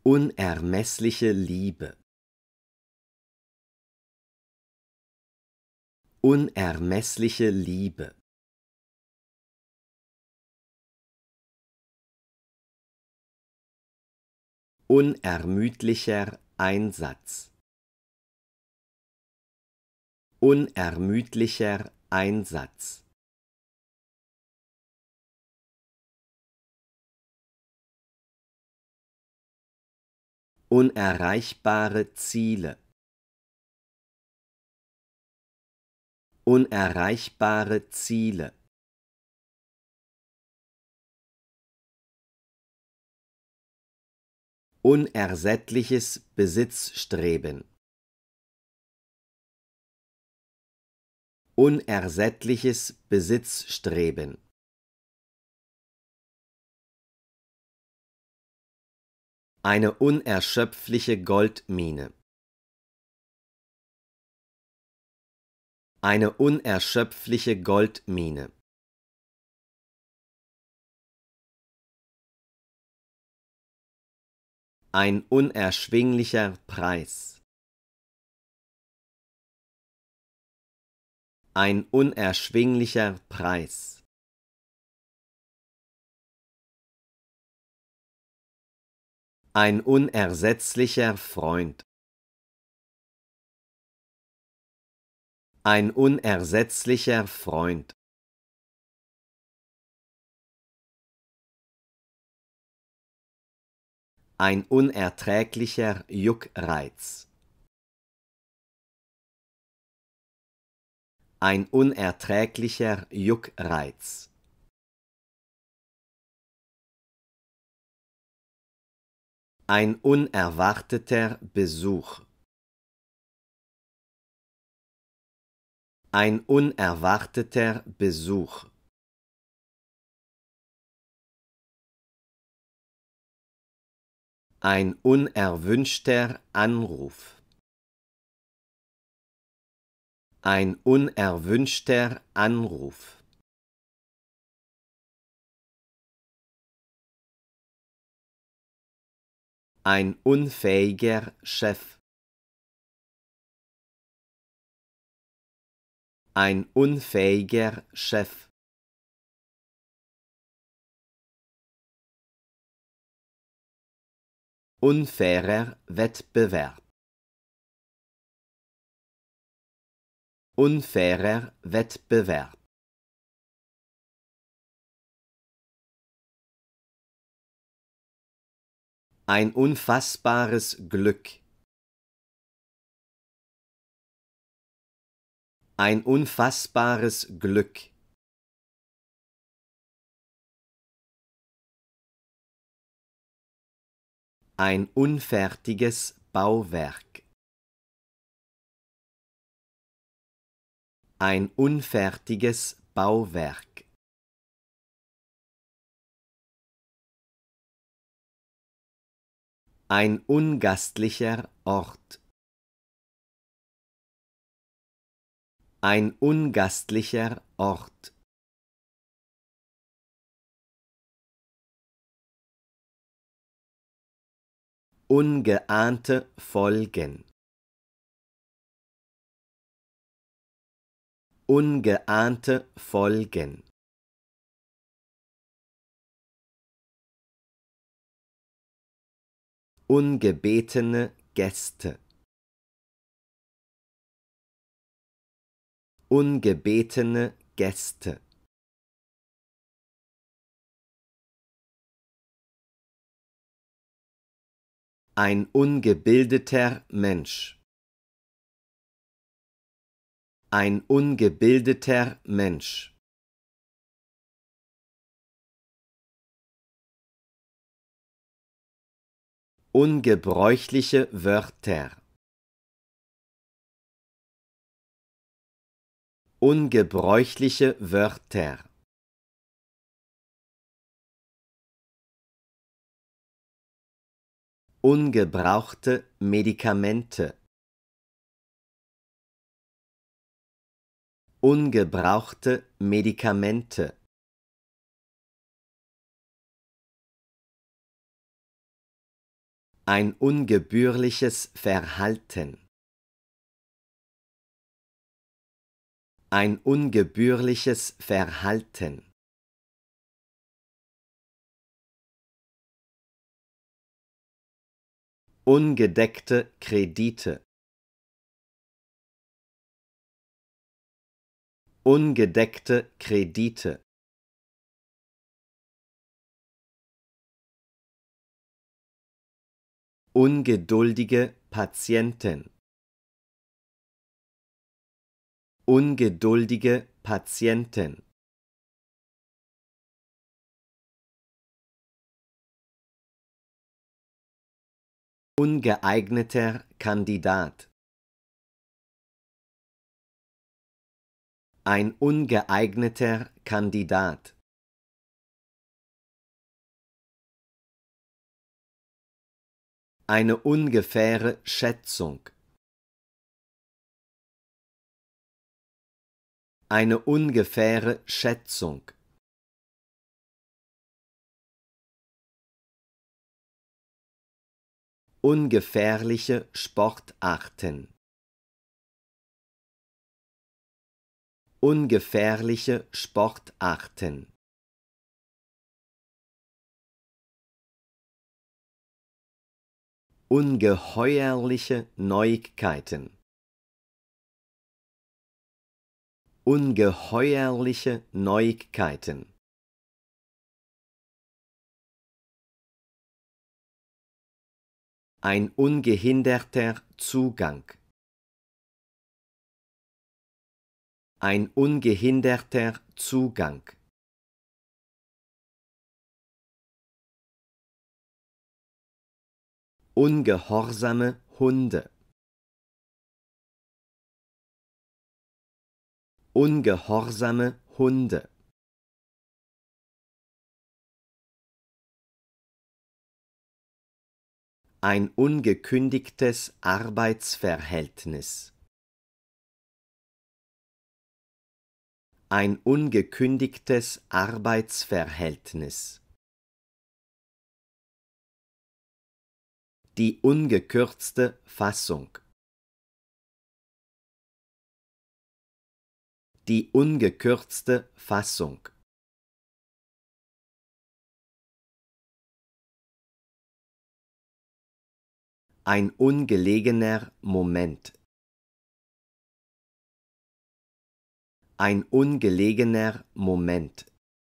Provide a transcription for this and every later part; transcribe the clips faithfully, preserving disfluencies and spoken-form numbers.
Unermessliche Liebe. Unermessliche Liebe. Unermüdlicher Einsatz. Unermüdlicher Einsatz. Unerreichbare Ziele. Unerreichbare Ziele. Unersättliches Besitzstreben. Unersättliches Besitzstreben. Eine unerschöpfliche Goldmine. Eine unerschöpfliche Goldmine. Ein unerschwinglicher Preis. Ein unerschwinglicher Preis. Ein unersetzlicher Freund. Ein unersetzlicher Freund. Ein unerträglicher Juckreiz. Ein unerträglicher Juckreiz. Ein unerwarteter Besuch. Ein unerwarteter Besuch. Ein unerwünschter Anruf. Ein unerwünschter Anruf. Ein unfähiger Chef. Ein unfähiger Chef. Unfairer Wettbewerb. Unfairer Wettbewerb. Ein unfassbares Glück. Ein unfassbares Glück. Ein unfertiges Bauwerk. Ein unfertiges Bauwerk. Ein ungastlicher Ort. Ein ungastlicher Ort. Ungeahnte Folgen. Ungeahnte Folgen. Ungebetene Gäste. Ungebetene Gäste. Ein ungebildeter Mensch. Ein ungebildeter Mensch. Ungebräuchliche Wörter. Ungebräuchliche Wörter. Ungebrauchte Medikamente. Ungebrauchte Medikamente. Ein ungebührliches Verhalten. Ein ungebührliches Verhalten. Ungedeckte Kredite. Ungedeckte Kredite. Ungeduldige Patienten. Ungeduldige Patienten. Ungeeigneter Kandidat. Ein ungeeigneter Kandidat. Eine ungefähre Schätzung. Eine ungefähre Schätzung. Ungefährliche Sportarten. Ungefährliche Sportarten. Ungeheuerliche Neuigkeiten. Ungeheuerliche Neuigkeiten. Ein ungehinderter Zugang. Ein ungehinderter Zugang. Ungehorsame Hunde. Ungehorsame Hunde. Ein ungekündigtes Arbeitsverhältnis. Ein ungekündigtes Arbeitsverhältnis. Die ungekürzte Fassung. Die ungekürzte Fassung. Ein ungelegener Moment. Ein ungelegener Moment.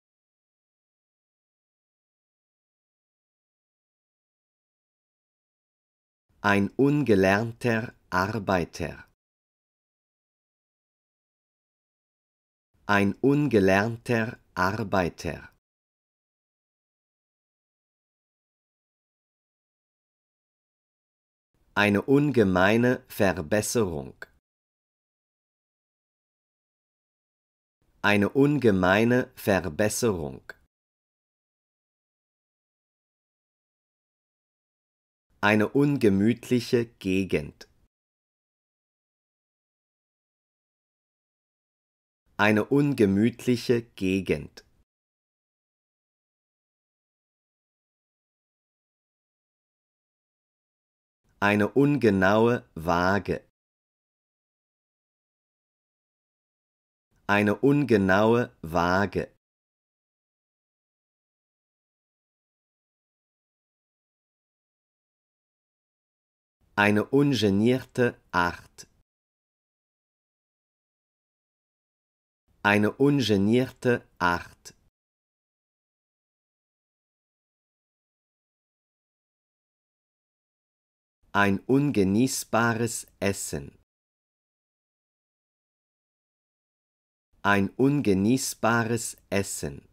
Ein ungelernter Arbeiter. Ein ungelernter Arbeiter. Eine ungemeine Verbesserung. Eine ungemeine Verbesserung. Eine ungemütliche Gegend. Eine ungemütliche Gegend. Eine ungenaue Waage. Eine ungenaue Waage. Eine ungenierte Art. Eine ungenierte Art. Ein ungenießbares Essen. Ein ungenießbares Essen.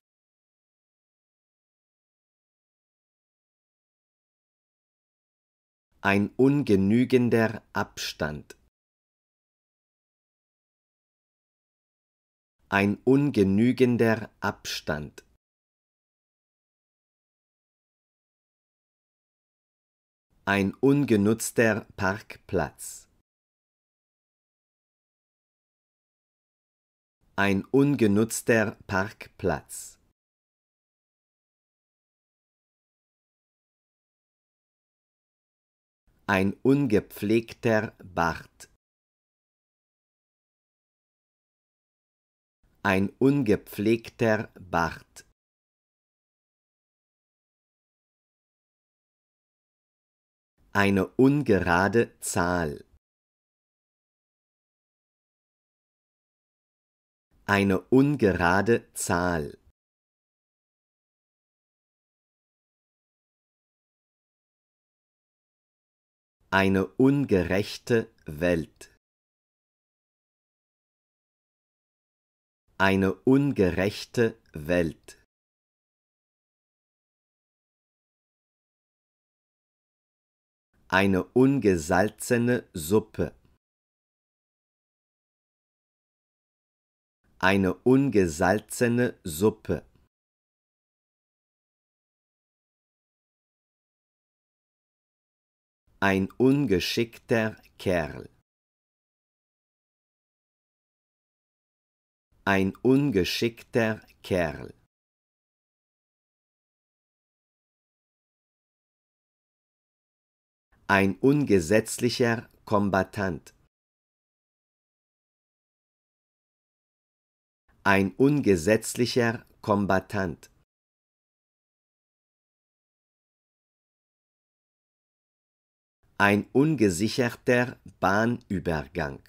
Ein ungenügender Abstand. Ein ungenügender Abstand. Ein ungenutzter Parkplatz. Ein ungenutzter Parkplatz. Ein ungepflegter Bart. Ein ungepflegter Bart. Eine ungerade Zahl. Eine ungerade Zahl. Eine ungerechte Welt. Eine ungerechte Welt. Eine ungesalzene Suppe. Eine ungesalzene Suppe. Ein ungeschickter Kerl. Ein ungeschickter Kerl. Ein ungesetzlicher Kombattant. Ein ungesetzlicher Kombattant. Ein ungesicherter Bahnübergang.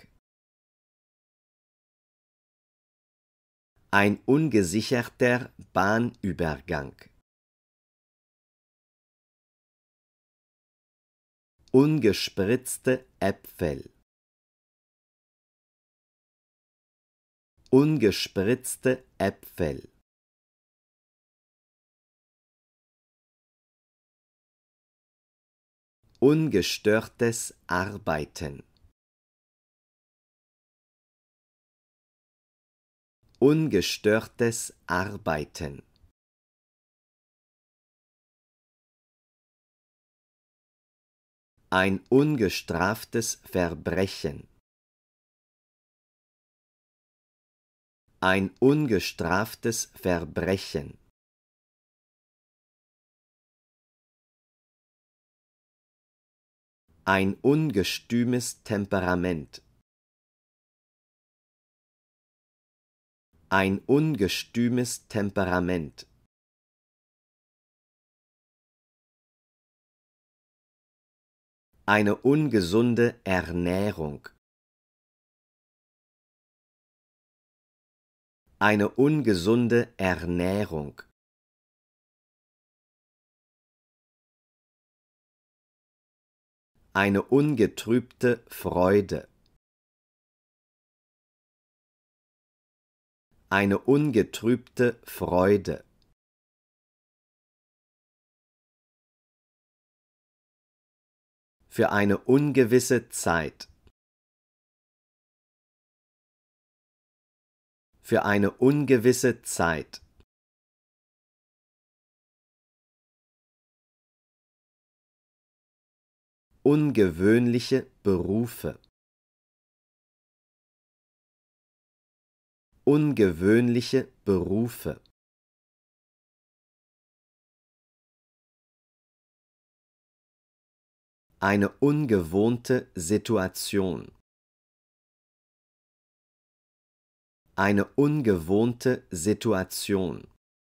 Ein ungesicherter Bahnübergang. Ungespritzte Äpfel. Ungespritzte Äpfel. Ungestörtes Arbeiten. Ungestörtes Arbeiten. Ein ungestraftes Verbrechen. Ein ungestraftes Verbrechen. Ein ungestümes Temperament. Ein ungestümes Temperament. Eine ungesunde Ernährung. Eine ungesunde Ernährung. Eine ungetrübte Freude. Eine ungetrübte Freude. Für eine ungewisse Zeit. Für eine ungewisse Zeit. Ungewöhnliche Berufe. Ungewöhnliche Berufe. Eine ungewohnte Situation. Eine ungewohnte Situation.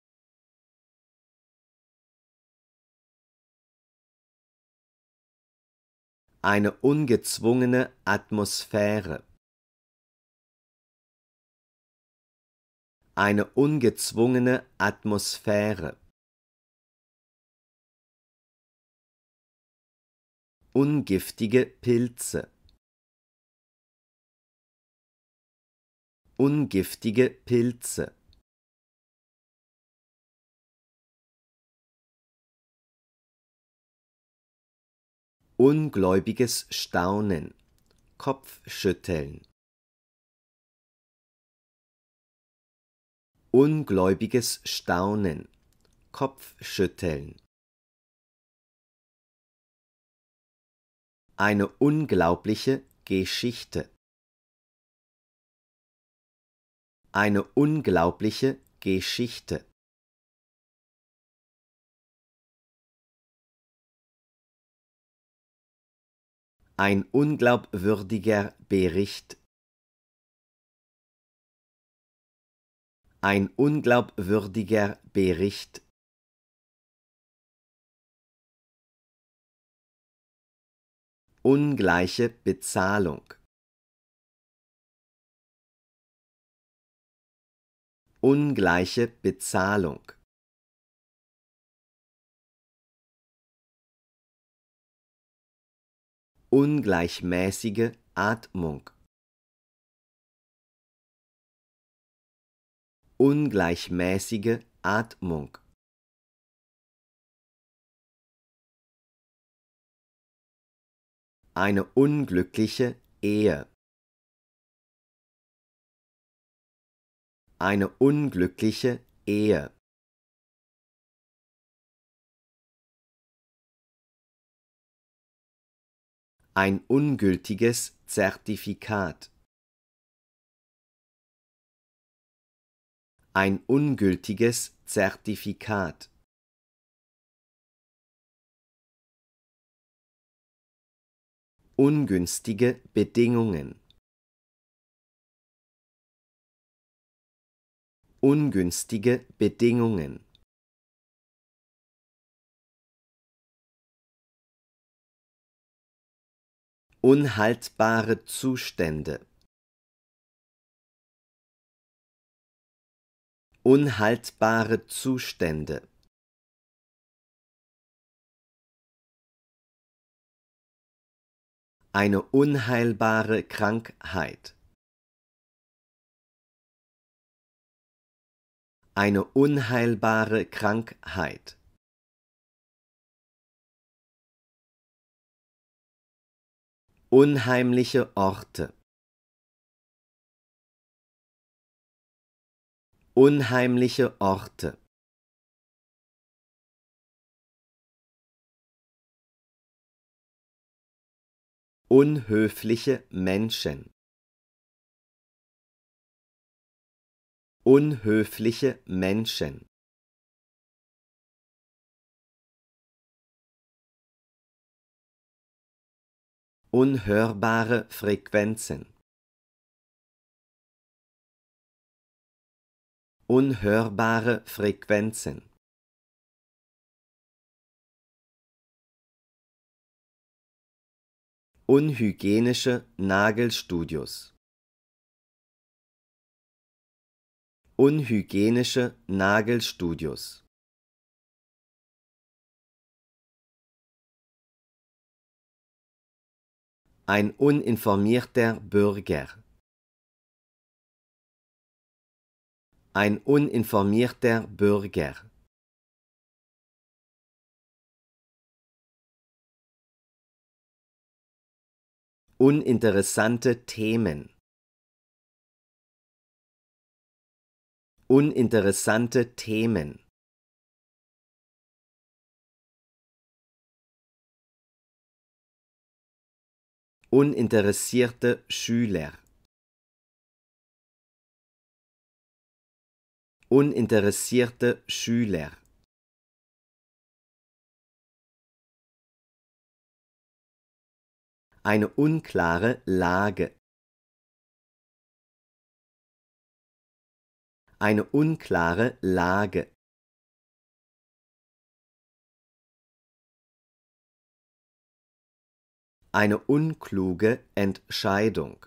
Eine ungezwungene Atmosphäre. Eine ungezwungene Atmosphäre. Ungiftige Pilze. Ungiftige Pilze. Ungläubiges Staunen. Kopfschütteln. Ungläubiges Staunen. Kopfschütteln. Eine unglaubliche Geschichte. Eine unglaubliche Geschichte. Ein unglaubwürdiger Bericht. Ein unglaubwürdiger Bericht. Ungleiche Bezahlung. Ungleiche Bezahlung. Ungleichmäßige Atmung. Ungleichmäßige Atmung. Eine unglückliche Ehe. Eine unglückliche Ehe. Ein ungültiges Zertifikat. Ein ungültiges Zertifikat. Ungünstige Bedingungen. Ungünstige Bedingungen. Unhaltbare Zustände. Unhaltbare Zustände. Eine unheilbare Krankheit. Eine unheilbare Krankheit. Unheimliche Orte. Unheimliche Orte. Unhöfliche Menschen. Unhöfliche Menschen. Unhörbare Frequenzen. Unhörbare Frequenzen. Unhygienische Nagelstudios. Unhygienische Nagelstudios. Ein uninformierter Bürger. Ein uninformierter Bürger. Uninteressante Themen. Uninteressante Themen. Uninteressierte Schüler. Uninteressierte Schüler. Eine unklare Lage. Eine unklare Lage. Eine unkluge Entscheidung.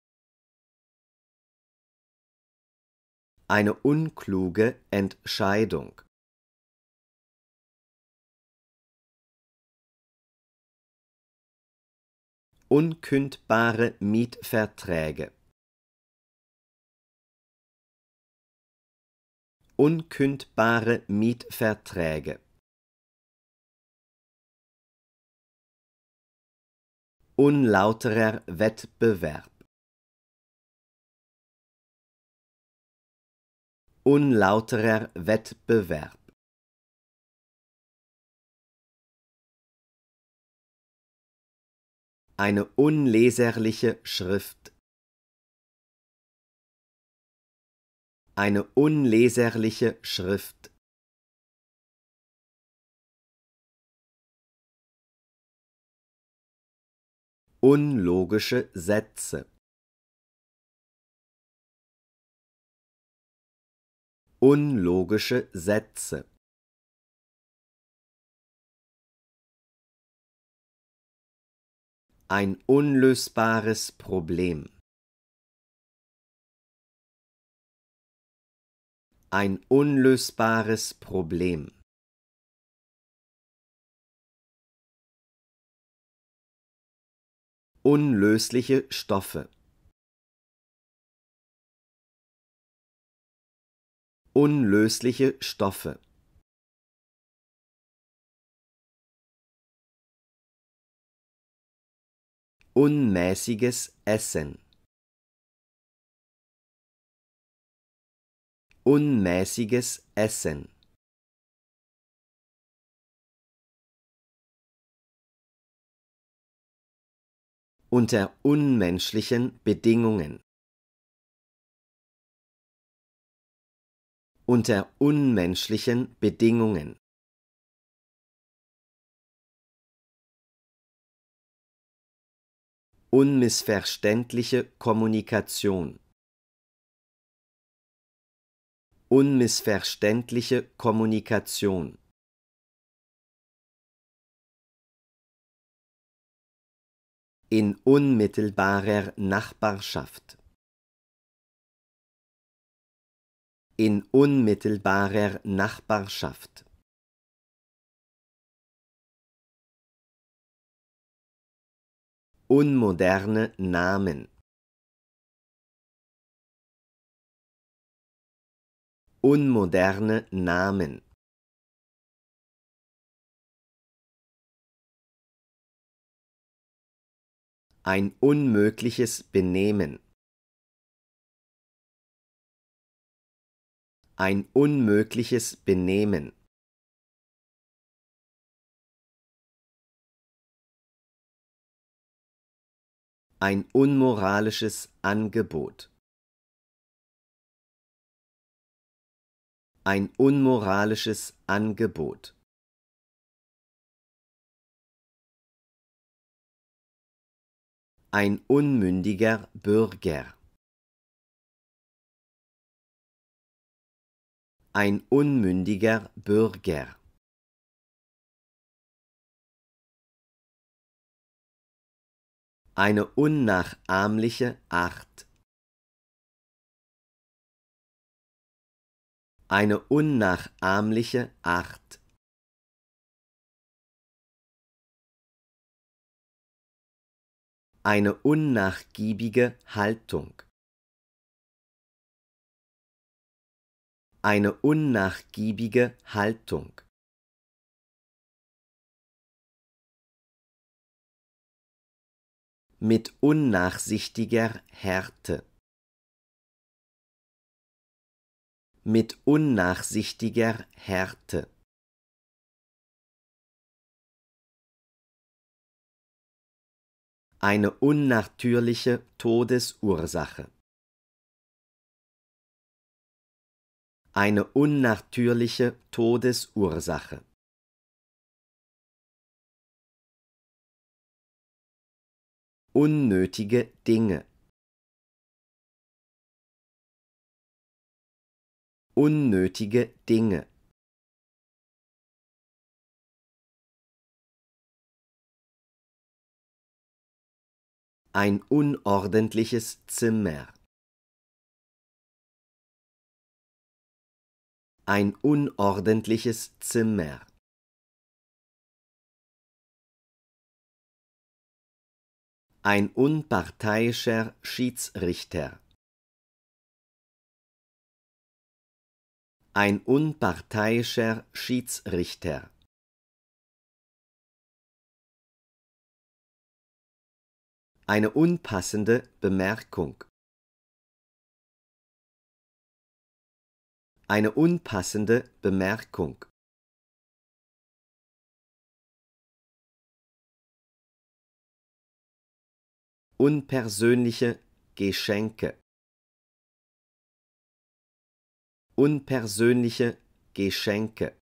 Eine unkluge Entscheidung. Unkündbare Mietverträge. Unkündbare Mietverträge. Unlauterer Wettbewerb. Unlauterer Wettbewerb. Eine unleserliche Schrift. Eine unleserliche Schrift. unlogische Sätze, unlogische Sätze, ein unlösbares Problem, ein unlösbares Problem, unlösliche Stoffe, unlösliche Stoffe, unmäßiges Essen, unmäßiges Essen, unter unmenschlichen Bedingungen, unter unmenschlichen Bedingungen, unmissverständliche Kommunikation, unmissverständliche Kommunikation, in unmittelbarer Nachbarschaft, in unmittelbarer Nachbarschaft, unmoderne Namen, unmoderne Namen, ein unmögliches Benehmen, ein unmögliches Benehmen, ein unmoralisches Angebot, ein unmoralisches Angebot, ein unmündiger Bürger, ein unmündiger Bürger, eine unnachahmliche Art, eine unnachahmliche Art, eine unnachgiebige Haltung, eine unnachgiebige Haltung, mit unnachsichtiger Härte, mit unnachsichtiger Härte, eine unnatürliche Todesursache, eine unnatürliche Todesursache, unnötige Dinge, unnötige Dinge, ein unordentliches Zimmer, ein unordentliches Zimmer, ein unparteiischer Schiedsrichter, ein unparteiischer Schiedsrichter, eine unpassende Bemerkung, eine unpassende Bemerkung, unpersönliche Geschenke, unpersönliche Geschenke,